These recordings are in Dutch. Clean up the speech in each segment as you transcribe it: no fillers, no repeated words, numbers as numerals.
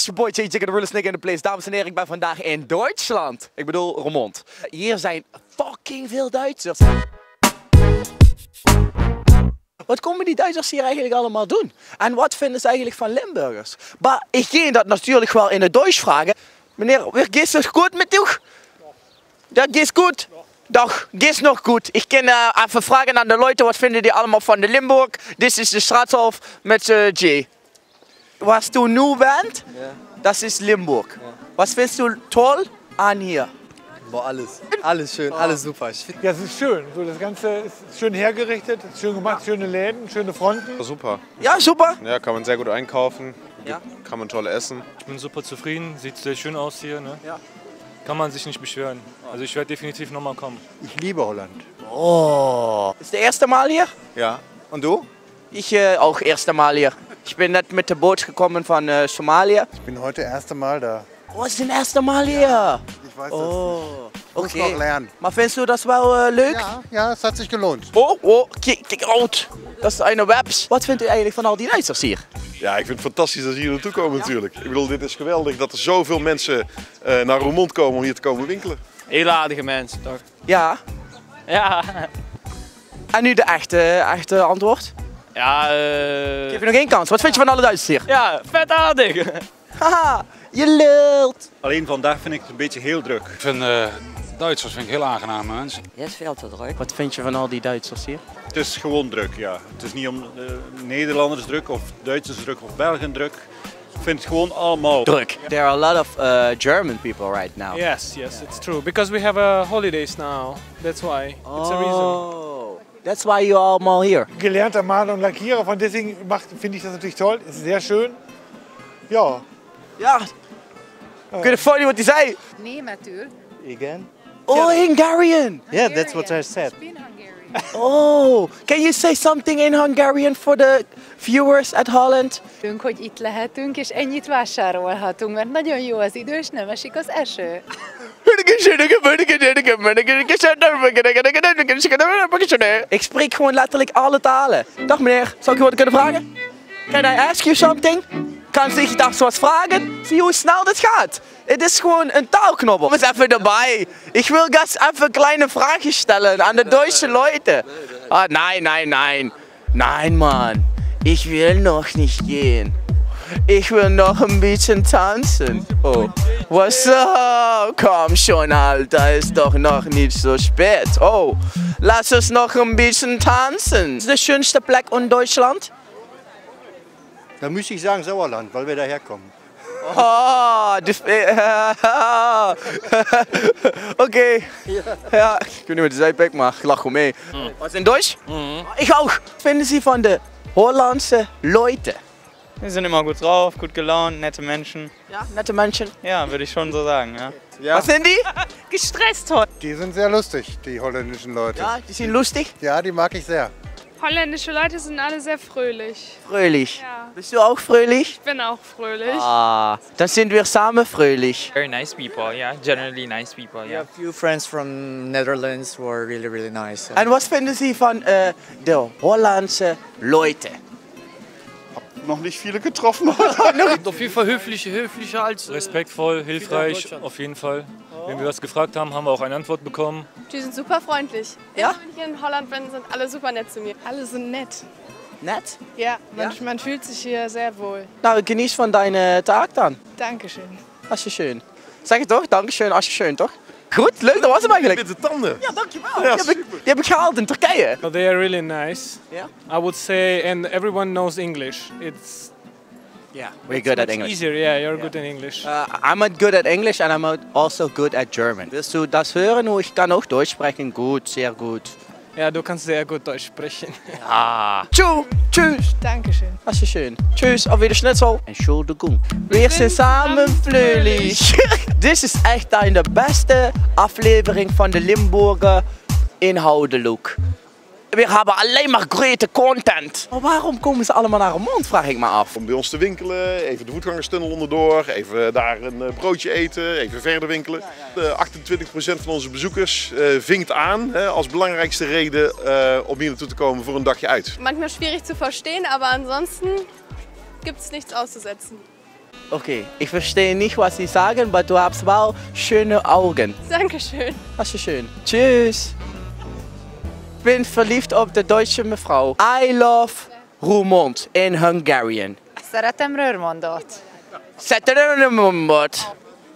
It's your boy JJ, the realest nigga in the place. Dames en heren, ik ben vandaag in Duitsland. Ik bedoel Roermond. Hier zijn fucking veel Duitsers. Wat komen die Duitsers hier eigenlijk allemaal doen? En wat vinden ze eigenlijk van Limburgers? Maar ik ga dat natuurlijk wel in het Duits vragen. Meneer, wie geht's het goed met u? Dat geht's goed? Doch, geht's nog goed. Ik kan even vragen aan de Leute, wat vinden die allemaal van de Limburg? Dit is de Straathof met J. Was du nu bent? Ja. Das ist Limburg. Ja. Was findest du toll an hier? Boah, alles. Alles schön, alles super. Ja, es ist schön. So, das Ganze ist schön hergerichtet, schön gemacht, schöne Läden, schöne Fronten. Super. Ja, super. Ja, kann man sehr gut einkaufen, Ja. kann man toll essen. Ich bin super zufrieden, sieht sehr schön aus hier. Ne? Ja. Kann man sich nicht beschweren. Also ich werde definitiv nochmal kommen. Ich liebe Holland. Oh. Ist das erste Mal hier? Ja. Und du? Ich auch erste Mal hier. Ich bin net mit dem Boot gekommen von Somalia. Ich bin heute das erste Mal da. Oh, es ist das erste Mal hier. Ich weiß Oh, Muss noch lernen. Maar findest du das wel leuk? Ja, es hat sich gelohnt. Oh, kijk uit. Dat is een webs. Wat vindt u eigenlijk van al die Duitsers hier? Ja, ik vind het fantastisch dat ze hier naartoe komen natuurlijk. Ik bedoel, dit is geweldig dat er zoveel mensen naar Roermond komen om hier te komen winkelen. Hele aardige mensen, toch? Ja. Ja. En nu de echte antwoord? Ja, Geef je nog één kans. Wat vind je van alle Duitsers hier? ja, vet aardig. Haha, je lult. Alleen vandaag vind ik het een beetje heel druk. Ik vind Duitsers heel aangename mensen. Ja, het is veel te druk. Wat vind je van al die Duitsers hier? Het is gewoon druk, ja. Het is niet om Nederlanders druk of Duitsers druk of Belgen druk. Ik vind het gewoon allemaal Druk. There are a lot of German people right now. Yes, it's true. Because we have holidays now. That's why. It's a reason. Oh, that's why you allemaal here. Gelernter Maler und Lackierer, von deswegen finde ich das natürlich toll. Ist sehr schön. Ja. Ja. Kun je volgen wat hij zei? Nee, natuurlijk. Again? Oh, Hungarian. Yeah, that's what I said. Been Hungarian. Oh, can you say something in Hungarian for the viewers at Holland? Hogy itt lehetünk és ennyit vásárolhatunk, mert nagyon jó az idő és nem esik az eső. Ik spreek gewoon letterlijk alle talen. Dag meneer, zou ik u wat kunnen vragen? Can I ask you something? Kan zich dat zoals vragen? Zie hoe snel dit gaat. Het is gewoon een taalknobbel. Kom eens even erbij. Ik wil gas even kleine vragen stellen aan de Duitse Leute. Ah, nein. Nein, Mann. Ich will noch nicht gehen. Ich will noch ein bisschen tanzen. Oh, was so? Komm schon, Alter, ist doch noch nicht so spät. Oh, lass uns noch ein bisschen tanzen. Das ist die schönste Plek in Deutschland? Da müsste ich sagen Sauerland, weil wir daher kommen. Oh, okay. Ja, ik weet niet wat je zei, Pek, maar ik lach gewoon mee. Was in Deutsch? Ich auch. Was finden Sie von den Hollandse Leute? Wir sind immer gut drauf, gut gelaunt, nette Menschen. Ja, nette Menschen. Ja, würde ich schon so sagen, ja. Was sind die? Gestresst heute. Die sind sehr lustig, die holländischen Leute. Ja, die sind lustig. Ja, die mag ich sehr. Holländische Leute sind alle sehr fröhlich. Fröhlich. Ja. Bist du auch fröhlich? Ich bin auch fröhlich. Ah, dann sind wir zusammen fröhlich. Very nice people, yeah. Generally nice people, yeah. A few friends from Netherlands who are really nice. En wat vinden Sie von de Hollandse Leute? Nog niet viele getroffen. Auf jeden Fall höflicher als... Respektvoll, hilfreich, auf jeden Fall. Wenn wir was gefragt haben, haben wir auch eine Antwort bekommen. Die sind super freundlich. Ja? Immer wenn ich hier in Holland bin, sind alle super nett zu mir. Alle sind nett. Nett? Ja, Ja? man fühlt sich hier sehr wohl. Nou, genieß von deinem Tag dann. Dankeschön. Alsjeschön. Zeg het toch? Dankeschön, alsjeschön toch? Goed, leuk, dat was hem eigenlijk. Met de tanden. Ja, dankjewel. Die heb ik gehaald in Turkije. But they are really nice. Yeah? I would say, and everyone knows English. It's Yeah, we're good at much English. easier. Yeah, you're good in English. I'm good at English and I'm also good at German. Willst du das hören? Ich kann auch Deutsch sprechen. Gut, sehr gut. Ja, du kannst sehr gut Deutsch sprechen. Ah. Tschüss. Dankeschön. Alsjeschön. Tschüss, auf wieder Schnitzel. Entschuldigung. Wir sind samen fröhlich. Dit is echt de beste aflevering van de Limburger inhoudelijk. We hebben alleen maar grote content. Maar waarom komen ze allemaal naar Roermond, vraag ik me af. Om bij ons te winkelen, even de voetgangerstunnel onderdoor, even daar een broodje eten, even verder winkelen. 28% van onze bezoekers vinkt aan als belangrijkste reden om hier naartoe te komen voor een dagje uit. Manchmal schwierig zu verstehen, aber ansonsten gibt es nichts auszusetzen. Okay, ich verstehe nicht, was Sie sagen, aber du hast wel schöne Augen. Dankeschön. Das ist schön. Tschüss. Ich bin verliebt op de deutsche mevrouw. I love Roermond in Hungarian. Szeretem Rörmondot. Szeretem Rörmondot.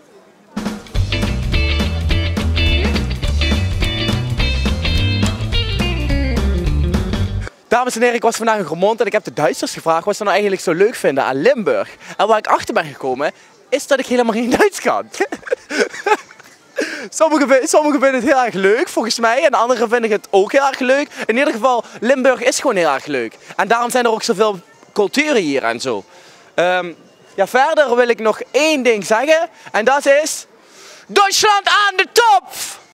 Dames en heren, ik was vandaag in Roermond en ik heb de Duitsers gevraagd wat ze nou eigenlijk zo leuk vinden aan Limburg. En waar ik achter ben gekomen, is dat ik helemaal geen Duits kan. Sommigen vinden het heel erg leuk, volgens mij, en anderen vinden het ook heel erg leuk. In ieder geval, Limburg is gewoon heel erg leuk. En daarom zijn er ook zoveel culturen hier en zo. Ja, verder wil ik nog één ding zeggen, en dat is... Duitsland aan de top!